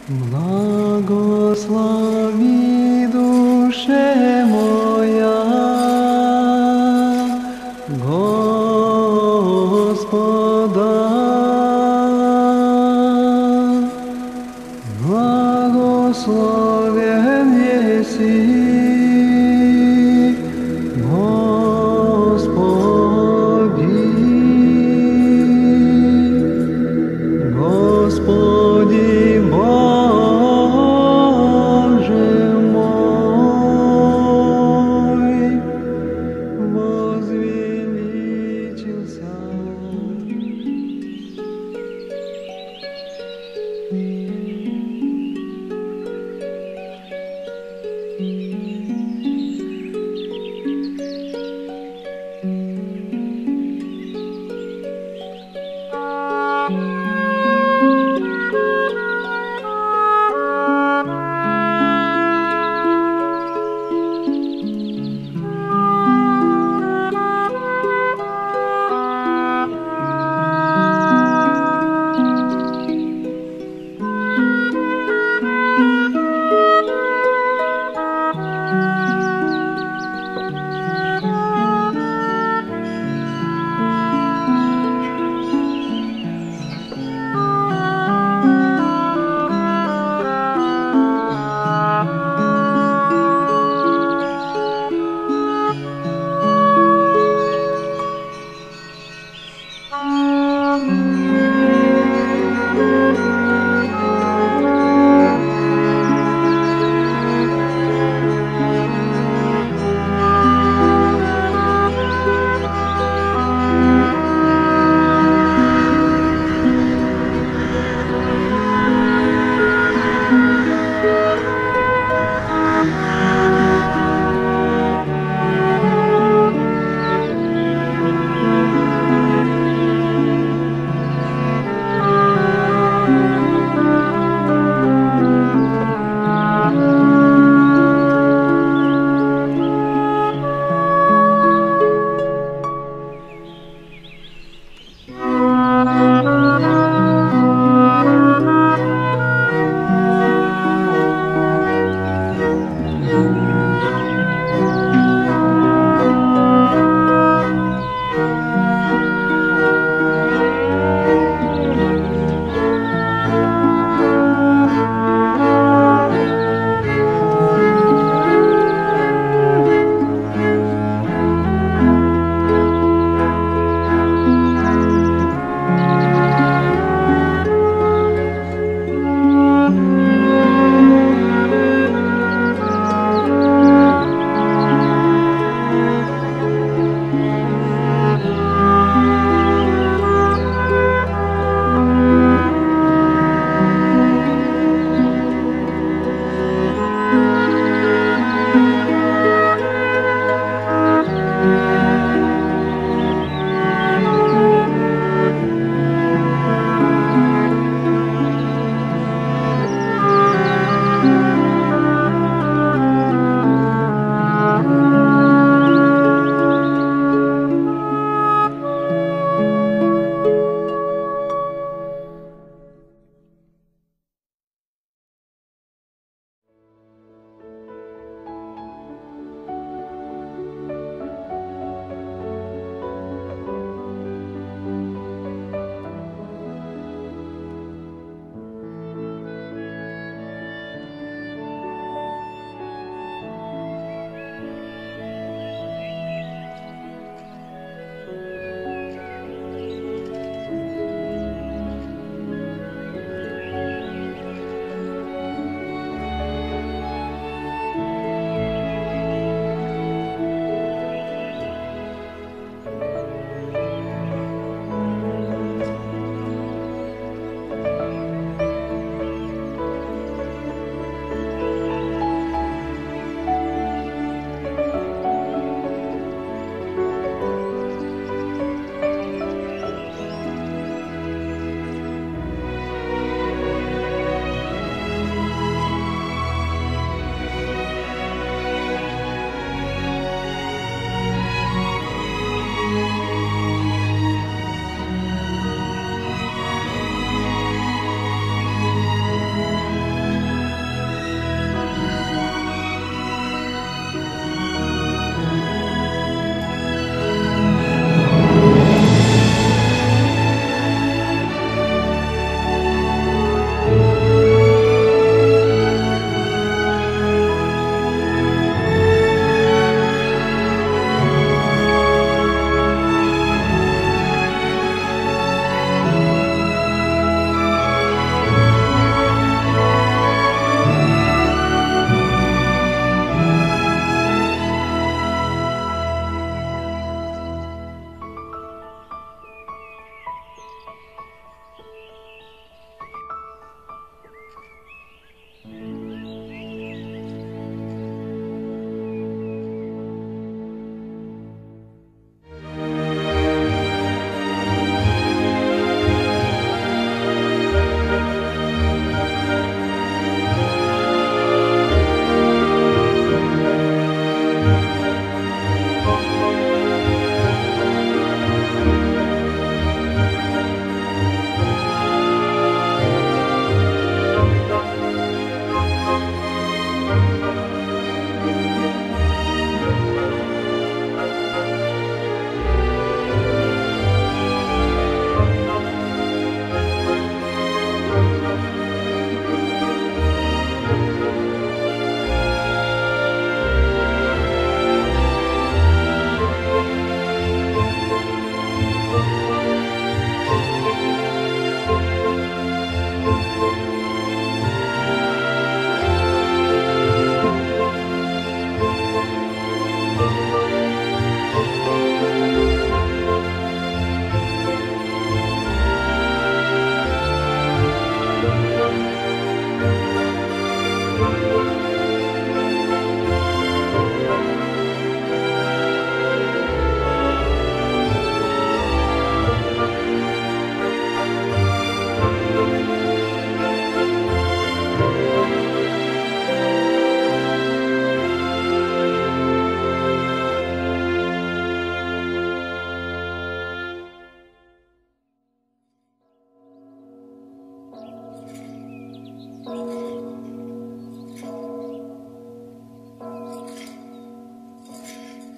Благослови, душе моя, Господа. Благословен еси, Господи, Господи Боже мой, возвеличился.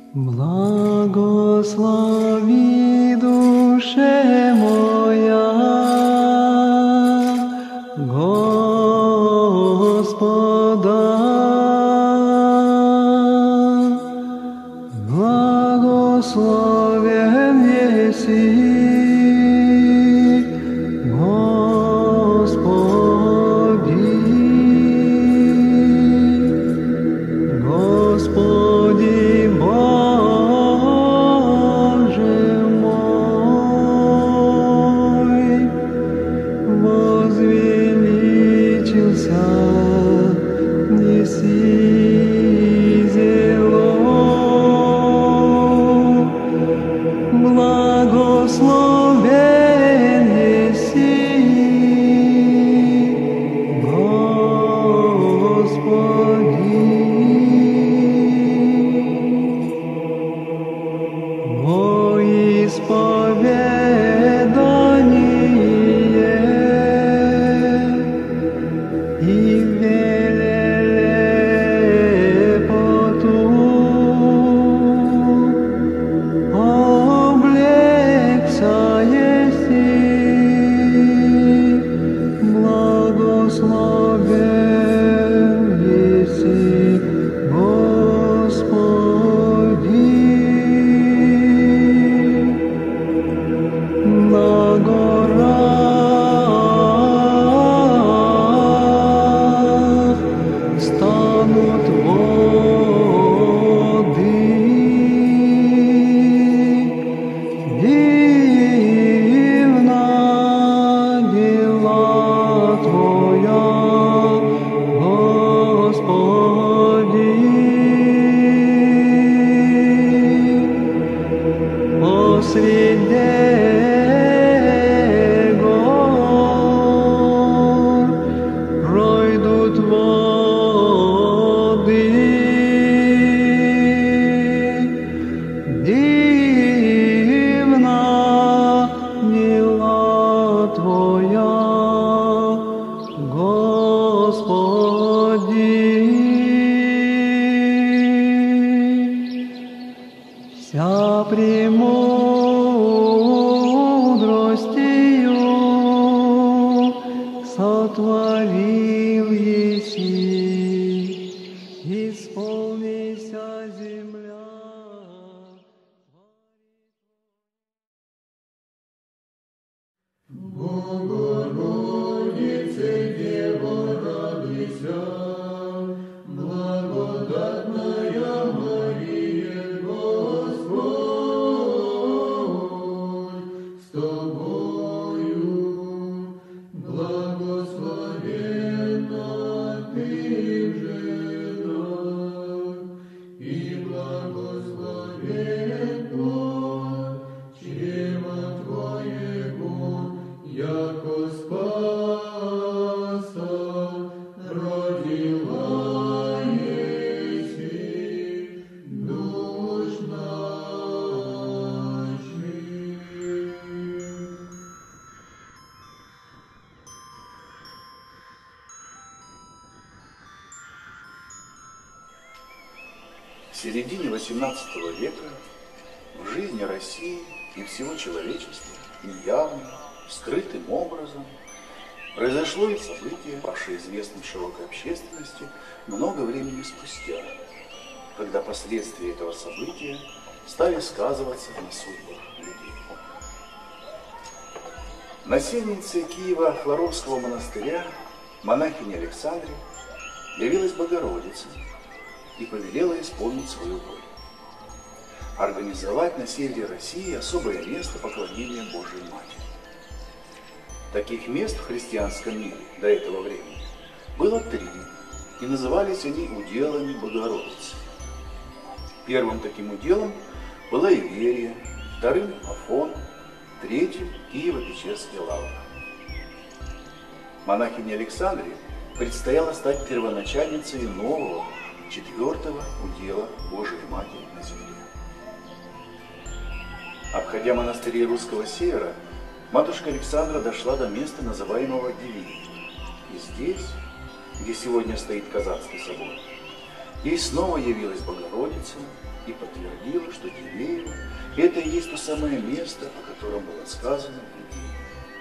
Благослови, душе моя, Господа, благословен еси, Господи, Господи Боже мой, возвеличился неси зело, благословен еси, Господи. Во исповедание и велепоту облегся еси, благословен еси, Господи. На горах станут воды, дивна дела Твоя, Господи. Посреди гор пройдут воды, дивна дела Твоя, Господи. Вся премудростью сотворил еси, исполнися земля. Богородице, Дева, радуйся, благодатная Мария, Господь с тобою, благословенна ты в женах, и благословен плод чрева Твоего, яко спаса родила еси душ наших. В середине XVIII века в жизни России и всего человечества неявным, скрытым образом произошло и событие, ставшее известным широкой общественности много времени спустя, когда последствия этого события стали сказываться на судьбах людей. Насельницей Киева Флоровского монастыря, монахине Александре, явилась Богородица и повелела исполнить свою волю. Организовать на севере России особое место поклонения Божией Матери. Таких мест в христианском мире до этого времени было 3, и назывались они уделами Богородицы. Первым таким уделом была Иверия, вторым – Афон, третьим – Киево-Печерская лавра. Монахине Александре предстояло стать первоначальницей нового, 4-го удела Божией Матери на земле. Обходя монастыри русского севера, матушка Александра дошла до места, называемого Дивией. И здесь, где сегодня стоит Казанский собор, ей снова явилась Богородица и подтвердила, что Дивеево – это и есть то самое место, о котором было сказано в Библии.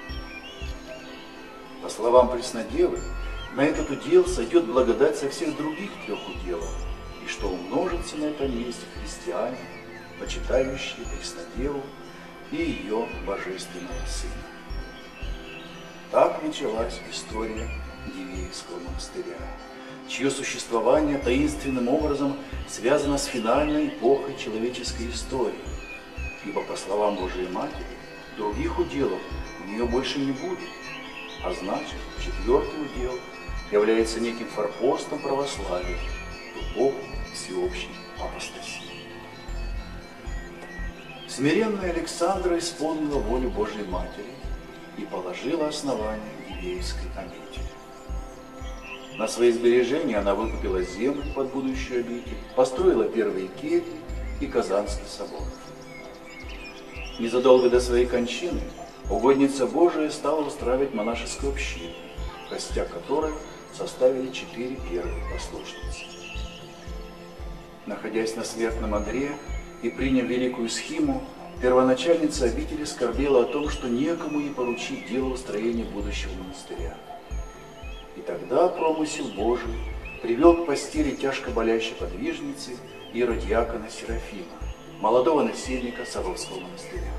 По словам Преснодевы, на этот удел сойдет благодать со всех других 3 уделов, и что умножится на этом месте христиане, почитающие Преснодеву и ее божественного Сына. Так началась история Дивеевского монастыря, чье существование таинственным образом связано с финальной эпохой человеческой истории, ибо, по словам Божией Матери, других уделов у нее больше не будет, а значит, 4-й удел является неким форпостом православия в эпоху всеобщей апостасии. Смиренная Александра исполнила волю Божией Матери и положила основание Дивеевской обители. На свои сбережения она выкупила землю под будущую обитель, построила первые кельи и Казанский собор. Незадолго до своей кончины угодница Божия стала устраивать монашескую общину, костяк которой составили 4 первые послушницы. Находясь на смертном одре и приняв великую схиму, первоначальница обители скорбела о том, что некому ей поручить дело устроения будущего монастыря. И тогда промысел Божий привел к постели тяжко болящей подвижницы иеродиакона Серафима, молодого насельника Саровского монастыря.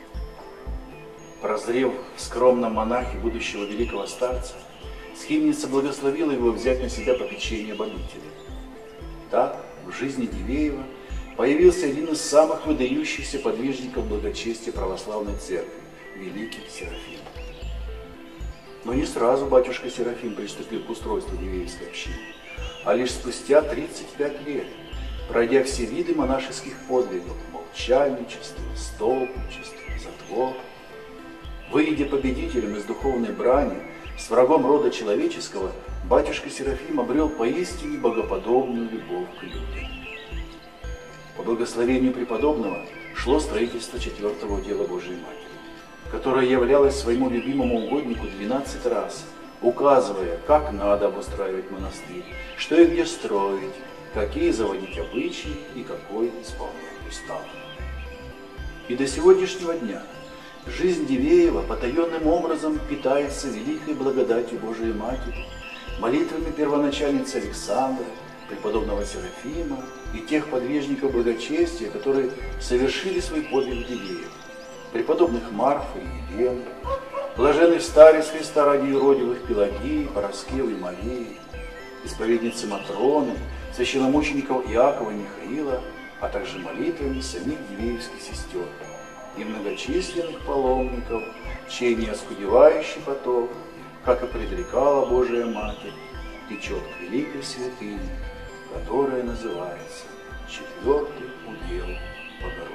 Прозрев в скромном монахе будущего великого старца, схимница благословила его взять на себя попечение об обители. Так в жизни Дивеева появился один из самых выдающихся подвижников благочестия православной церкви, великий Серафим. Но не сразу батюшка Серафим приступил к устройству Дивеевской общины, а лишь спустя 35 лет, пройдя все виды монашеских подвигов – молчальничество, столпничество, затвор. Выйдя победителем из духовной брани с врагом рода человеческого, батюшка Серафим обрел поистине богоподобную любовь к людям. По благословению преподобного шло строительство 4-го удела Божией Матери, которое являлось своему любимому угоднику 12 раз, указывая, как надо обустраивать монастырь, что и где строить, какие заводить обычаи и какой исполнять устав. И до сегодняшнего дня жизнь Дивеева потаенным образом питается великой благодатью Божией Матери, молитвами первоначальницы Александры, преподобного Серафима и тех подвижников благочестия, которые совершили свой подвиг в Дивеево, преподобных Марфы и Елены, блаженных старец Христа ради юродивых Пелагии, Параскевы и Марии, исповедницы Матроны, священномучеников Иакова и Михаила, а также молитвами самих дивеевских сестер и многочисленных паломников, чей неоскудевающий поток, как и предрекала Божия Матерь, течет к великой святыне, которая называется 4-й удел Богородицы.